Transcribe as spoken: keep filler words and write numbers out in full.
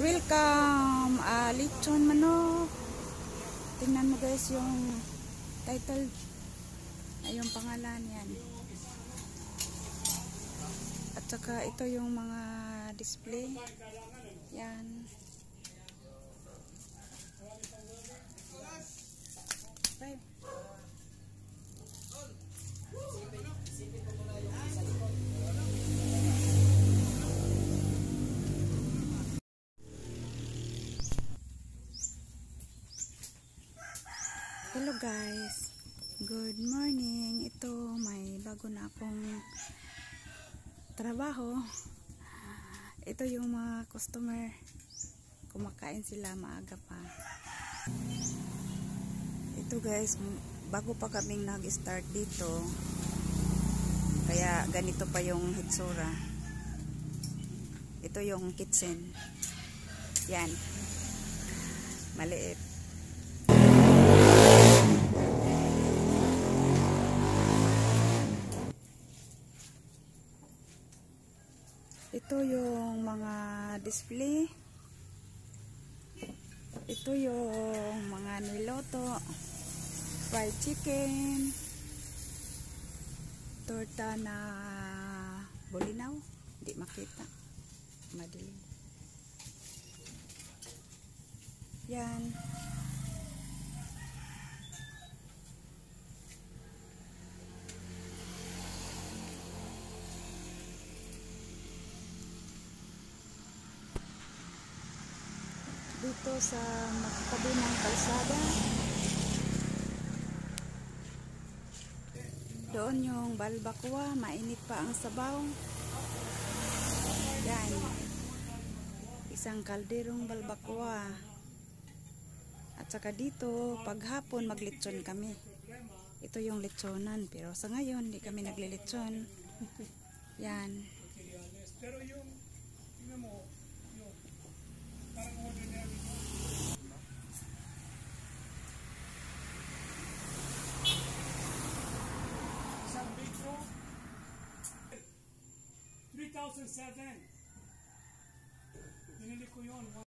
Welcome! Uh, lechon manok. Tingnan mo guys yung title. Ay yung pangalan yan. At saka ito yung mga display. Yan. Bye. Hello guys, good morning. Ito may bago na akong trabaho. Ito yung mga customer, kumakain sila maaga pa. Ito guys, bago pa kaming nag-start dito, kaya ganito pa yung hitsura. Ito yung kitchen. Yan, maliit. Ito yung mga display. Ito yung mga niloto. Fried chicken. Torta na bulinaw. Hindi makita. Madilim. Yan. Dito sa magtabi ng kalsada, doon yung balbakwa, mainit pa ang sabaw. Yan, isang kalderong balbakwa. At saka dito paghapon maglechon kami. Ito yung lechonan, pero sa ngayon hindi kami naglilechon. Yan. Pero yung tingnan mo, yung parang ordinary three thousand seven. Binili ko yun.